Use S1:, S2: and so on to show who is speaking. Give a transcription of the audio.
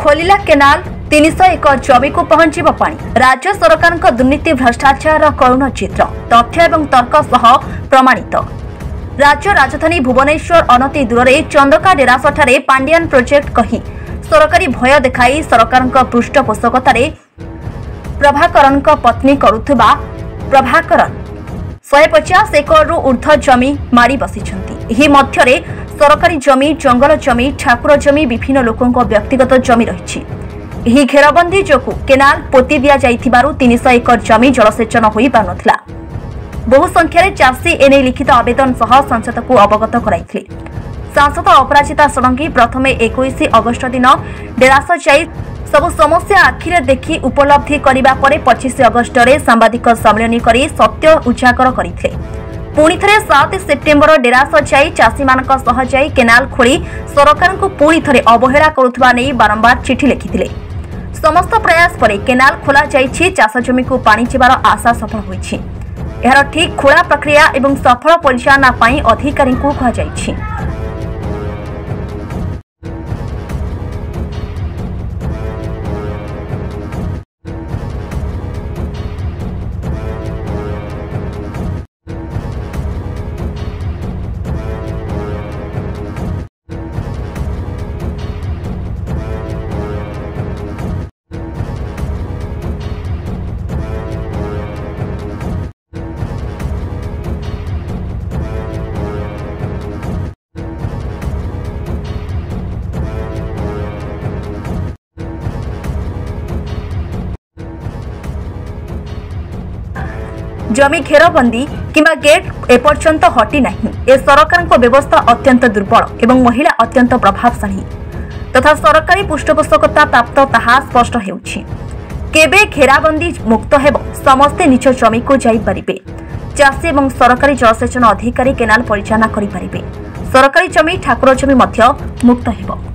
S1: खोलिला canal 300 एकड़ जमी को पहुंचब पानी। राज्य सरकार दुर्नीति भ्रष्टाचार करुण चित्र तथ्य एवं तर्क सह प्रमाणित। राज्य राजधानी भुवनेश्वर अनति दूर चंदका डेरासठारे पांडियान प्रोजेक्ट कही सरकारी भय देखाई सरकार पृष्ठपोषकतार प्रभाकरन पत्नी करुवा प्रभाकरन 150 एकड़ ऊर्ध्व जमी मारी बसिछंती। मध्य सरकारी जमी, जंगल जमी, ठाकुर जमी, विभिन्न लोकों व्यक्तिगत जमी रही। घेरबंदी जो केनाल पोती दि जाइथिबारु 300 एकड़ जमी जलसेचन होई पारुनथिला। बहु संख्यार चाषी एने लिखित आवेदन सह संसद को अवगत कराइथिले। सांसद अपराजिता षडंगी प्रथमे 21 अगस्ट दिन डेरास जाई सबु समस्या आखिरे देखि उपलब्धि करिबा परे 25 अगस्ट रे सांबादिक सम्मेलन करी सत्य उजागर करथिले। पुणी थे 7 सेप्टेम्बर डेरास जाई चाषी मानक सह जाई केनाल खोली सरकार को पुणी थे अवहेला करुवा नहीं बारंबार चिठी लिखिथिले। समस्त प्रयास पर केनाल खोला जाइछि। चाष जमी को पानी जीवार आशा सफल होइछि। एहार ठीक खोला प्रक्रिया एवं सफल परिचालना पई अधिकारी को कहा जाइछि। जमी घेरबंदी किंबा गेट एपर्यंत हटी नहीं। ए सरकार व्यवस्था अत्यंत दुर्बल एवं महिला अत्यंत प्रभावशाली तथा सरकारी पृष्ठपोषकता प्राप्त ताहा स्पष्ट हेउछि। केबे घेराबंदी मुक्त हेब समस्ते निज जमी को जाई परिबे। चाषी एवं सरकारी जलसेचन अधिकारी केनाल परिचालना करि परिबे। सरकारी जमी, ठाकुर जमी मध्य मुक्त हेब।